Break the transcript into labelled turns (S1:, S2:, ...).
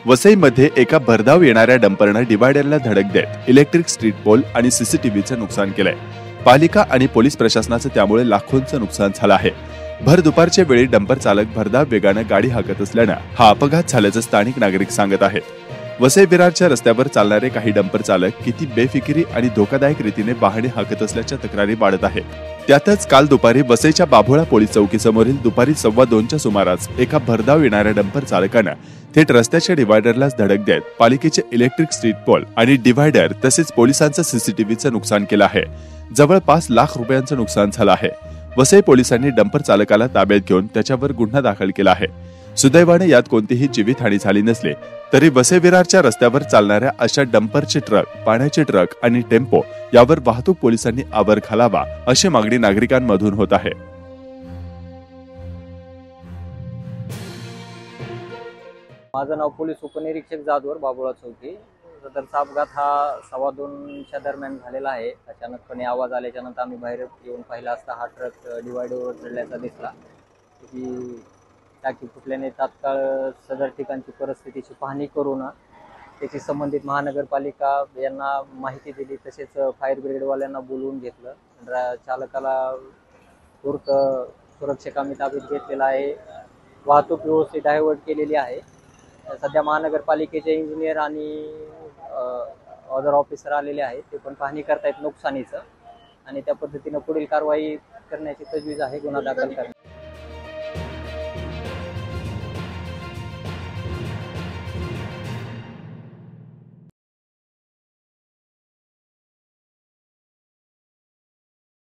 S1: वसईमध्ये एका भरधाव येणाऱ्या डंपरनं डिवायडरला धडक देत इलेक्ट्रिक स्ट्रीट पोल आणि सीसीटीव्हीचं नुकसान केलंय। पालिका आणि पोलीस प्रशासनाचं त्यामुळे लाखोंचं नुकसान झालं आहे। भर दुपारच्या वेळी डंपर चालक भरधाव वेगानं गाडी हाकत असल्यानं हा अपघात झाल्याचं स्थानिक नागरिक सांगत आहेत। वसई-विरारच्या रस्त्यावर चालणारे काही डंपर चालक किती बेफिकिरी आणि धोकादायक रीतीने वाहने हाकत असल्याच्या तक्रारी वाढत आहेत। त्यातच काल दुपारी वसईच्या बाभोळा पोलीस चौकीसमोरील दुपारी 2:15च्या सुमारास एका भरधाव येणाऱ्या डंपर चालकानं थेट रस्त्याच्या डिवायडरलाच धडक देत पालिकेचे इलेक्ट्रिक स्ट्रीट पोल आणि डिवायडर तसेच पोलिसांचं सीसीटीव्हीचं नुकसान केलं आहे। जवळपास लाख रुपयांचं नुकसान झालं आहे। वसई पोलिसांनी डंपर चालकाला ताब्यात घेऊन त्याच्यावर गुन्हा दाखल केला आहे। सुदैवाने यात कोणतीही जीवितहानी झाली नसली तरी वसई-विरारच्या रस्त्यावर चालणाऱ्या अशा डंपरचे ट्रक, पाण्याचे ट्रक आणि टेम्पो यावर वाहतूक पोलिसांनी आवर घालावा अशी मागणी नागरिकांमधून होत आहे।
S2: माझं नाव पोलीस उपनिरीक्षक जाधवर बाभोळा चौकी। सदरचा अपघात हा 2:15च्या दरम्यान झालेला आहे। अचानकपणे आवाज आल्याच्या नंतर आम्ही बाहेर येऊन पाहिला असता हा ट्रक डिवायडरवर चढल्याचा दिसला। की टाकी फुटल्याने तात्काळ सदर ठिकाणची परिस्थितीची पाहणी करून त्याची संबंधित महानगरपालिका यांना माहिती दिली, तसेच फायर ब्रिगेडवाल्यांना बोलवून घेतलं। चालकाला तूर्त सुरक्षेकामी ताब्यात घेतलेला आहे। वाहतूक व्यवस्थित डायव्हर्ट केलेली आहे। सध्या महानगरपालिकेचे इंजिनियर आणि अदर ऑफिसर आलेले आहेत, ते पण पाहणी करतायत नुकसानीचं आणि त्या पद्धतीने पुढील कारवाई करण्याची तजवीज आहे, गुन्हा दाखल करण्याची।